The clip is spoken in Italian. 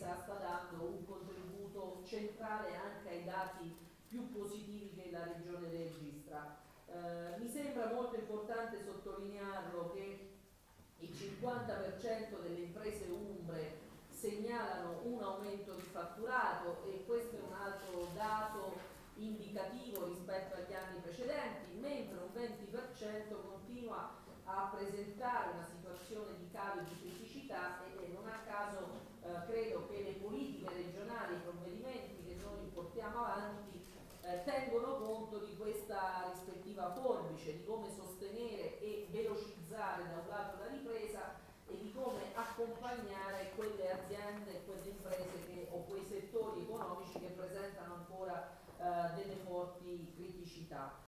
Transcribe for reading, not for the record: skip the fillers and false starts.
ripresa sta dando un contributo centrale anche ai dati più positivi che la Regione registra. Mi sembra molto importante sottolinearlo che il 50% delle imprese umbre segnalano un aumento di fatturato e questo è un altro dato indicativo rispetto agli anni precedenti, mentre un 20% continua a presentare una situazione di calo di criticità e non a caso credo che le politiche regionali, i provvedimenti che noi portiamo avanti tengono conto di questa rispettiva forbice, di come sostenere e velocizzare da un lato la ripresa e di come accompagnare quelle aziende, quelle imprese o quei settori economici che presentano ancora delle forti criticità.